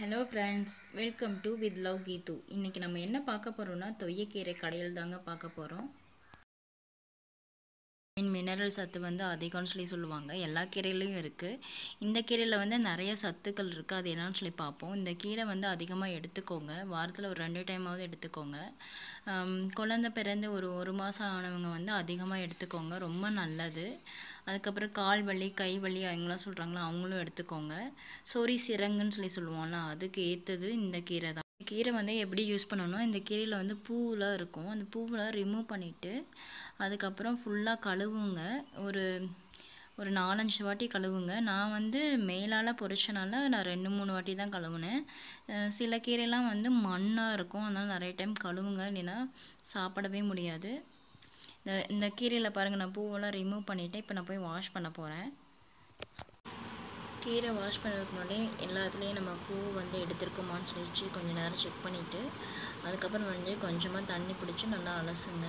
Hello friends, welcome to with love Geethu. இன்றைக்கி நம்ம என்ன பார்க்க போகிறோம்னா தொய்யக்கீரை கடையில் தாங்க பார்க்க போகிறோம். மினரல் சத்து அதிகம்னு சொல்லுவாங்க. எல்லா கீரையிலையும் இருக்குது. இந்த கீரையில் நிறைய சத்துக்கள் இருக்குது. அது என்னன்னு சொல்லி பார்ப்போம். இந்த கீரை அதிகமாக எடுத்துக்கோங்க. வாரத்தில் ஒரு 2 டைமாவது எடுத்துக்கோங்க. குழந்தை பிறந்து ஒரு மாதம் ஆனவங்க அதிகமாக எடுத்துக்கோங்க, ரொம்ப நல்லது. அதுக்கப்புறம் கால் வலி கை வலி அவங்களாம் சொல்கிறாங்களோ அவங்களும் எடுத்துக்கோங்க. சொறி சிரங்குன்னு சொல்லுவோம்ல, அதுக்கு ஏற்றது இந்த கீரை தான். கீரை எப்படி யூஸ் பண்ணணும்னா, இந்த கீரையில் பூவெலாம் இருக்கும். அந்த பூவெலாம் ரிமூவ் பண்ணிவிட்டு அதுக்கப்புறம் ஃபுல்லாக கழுவுங்க. ஒரு 4-5 வாட்டி கழுவுங்க. நான் மேலால் பொரிச்சனால நான் 2-3 வாட்டி தான் கழுவுனேன். சில கீரைலாம் மண்ணாக இருக்கும், அதனால் நிறைய டைம் கழுவுங்க, இல்லைன்னா சாப்பிடவே முடியாது. இந்த கீரையில் பாருங்கள், நான் பூவெல்லாம் ரிமூவ் பண்ணிவிட்டேன். இப்போ நான் போய் வாஷ் பண்ண போகிறேன். கீரை வாஷ் பண்ணுறதுக்கு முன்னாடி எல்லாத்துலேயும் நம்ம பூ எடுத்துருக்கோமான்னு சொல்லிச்சு கொஞ்சம் நேரம் செக் பண்ணிவிட்டு அதுக்கப்புறம் கொஞ்சமாக தண்ணி பிடிச்சி நல்லா அலசுங்க.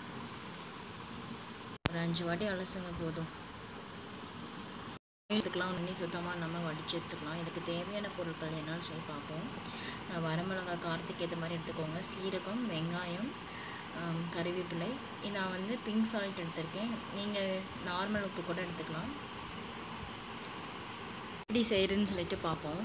ஒரு 5 வாட்டி அலசுங்க போதும். எடுத்துக்கலாம், உடனே சுத்தமாக நம்ம வடித்து எடுத்துக்கலாம். இதுக்கு தேவையான பொருட்கள் என்னன்னு சொல்லி பார்ப்போம். நான் வரமிளகாய் காரத்துக்கு ஏற்ற மாதிரி எடுத்துக்கோங்க. சீரகம், வெங்காயம், கறிவேப்பிலை. நான் பிங்க் சால்ட் எடுத்திருக்கேன். நீங்கள் நார்மல் உப்பு கூட எடுத்துக்கலாம். எப்படி செய்கிறதுன்னு சொல்லிட்டு பார்ப்போம்.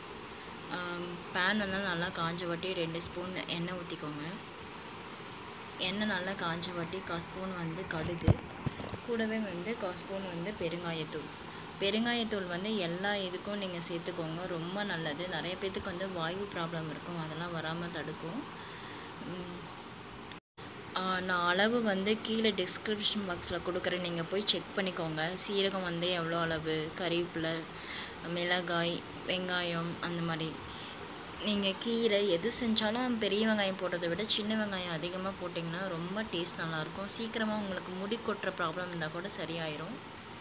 பேன் நல்லா காஞ்ச வாட்டி 2 ஸ்பூன் எண்ணெய் ஊற்றிக்கோங்க. எண்ணெய் நல்லா காஞ்ச வாட்டி 1 ஸ்பூன் கடுகு, கூடவே 1 ஸ்பூன் பெருங்காயத்தூள். பெருங்காயத்தூள் எல்லா இதுக்கும் நீங்கள் சேர்த்துக்கோங்க, ரொம்ப நல்லது. நிறைய பேர்த்துக்கு வாயு ப்ராப்ளம் இருக்கும், அதெல்லாம் வராமல் தடுக்கும். நான் அளவு கீழே டிஸ்கிரிப்ஷன் பாக்ஸில் கொடுக்குறேன், நீங்கள் போய் செக் பண்ணிக்கோங்க. சீரகம் எவ்வளோ அளவு, கறிவேப்பிலை, மிளகாய், வெங்காயம், அந்த மாதிரி. நீங்கள் கீரை எது செஞ்சாலும் பெரிய வெங்காயம் போடுறதை விட சின்ன வெங்காயம் அதிகமாக போட்டிங்கன்னா ரொம்ப டேஸ்ட் நல்லாயிருக்கும். சீக்கிரமாக உங்களுக்கு முடி கொட்டுற ப்ராப்ளம் இருந்தால் கூட சரியாயிரும்.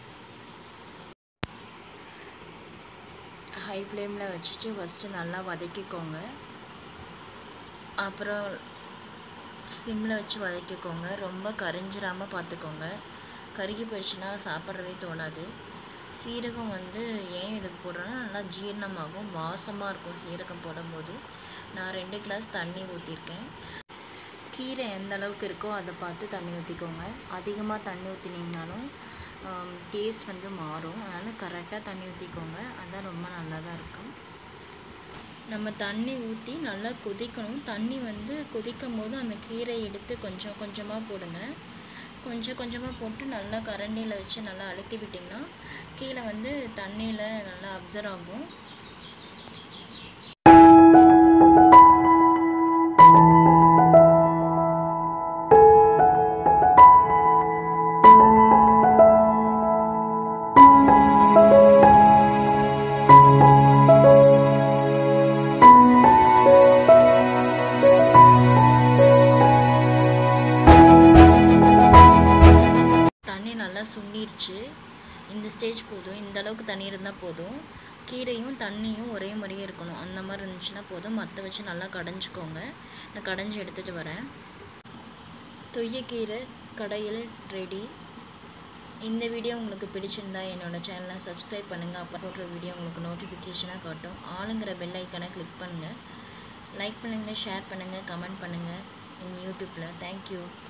ஹை ஃப்ளேமில் வச்சுட்டு ஃபஸ்ட்டு நல்லா வதக்கிக்கோங்க. அப்புறம் சிம்மில் வச்சு வதக்கிக்கோங்க. ரொம்ப கரிஞ்சிடாமல் பார்த்துக்கோங்க. கருகி போயிடுச்சுன்னா சாப்பிட்றவே தோணாது. சீரகம் ஏன் இதுக்கு போடுறேன்னா நல்லா ஜீரணமாகும், வாசமாக இருக்கும் சீரகம் போடும்போது. நான் 2 கிளாஸ் தண்ணி ஊற்றிருக்கேன். கீரை எந்த அளவுக்கு இருக்கோ அதை பார்த்து தண்ணி ஊற்றிக்கோங்க. அதிகமாக தண்ணி ஊற்றினீங்கனாலும் டேஸ்ட் மாறும், அதனால் கரெக்டாக தண்ணி ஊற்றிக்கோங்க. அதுதான் ரொம்ப நல்லா தான் இருக்கும். நம்ம தண்ணி ஊற்றி நல்லா கொதிக்கணும். தண்ணி கொதிக்கும் போது அந்த கீரை எடுத்து கொஞ்சம் கொஞ்சமாக போடுங்க. கொஞ்சம் கொஞ்சமாக போட்டு நல்லா கரண்டியில் வச்சு நல்லா அழுத்தி விட்டிங்கன்னா கீழே தண்ணியில் நல்லா அப்சர்வ் ஆகும். நல்லா சுண்டிருச்சு. இந்த ஸ்டேஜ் போதும், இந்த அளவுக்கு தண்ணி இருந்தால் போதும். கீரையும் தண்ணியும் ஒரே மாதிரியே இருக்கணும், அந்த மாதிரி இருந்துச்சுன்னா போதும். மற்ற வச்சு நல்லா கடைஞ்சிக்கோங்க. நான் கடைஞ்சி எடுத்துகிட்டு வரேன். தொய்யக்கீரை கடையில் ரெடி. இந்த வீடியோ உங்களுக்கு பிடிச்சிருந்தா என்னோடய சேனலை சப்ஸ்கிரைப் பண்ணுங்கள். அப்போ போடுற வீடியோ உங்களுக்கு நோட்டிஃபிகேஷனாக காட்டும். ஆளுங்கிற பெல் ஐக்கனை கிளிக் பண்ணுங்கள். லைக் பண்ணுங்கள், ஷேர் பண்ணுங்கள், கமெண்ட் பண்ணுங்கள் என் யூடியூப்பில். தேங்க்யூ.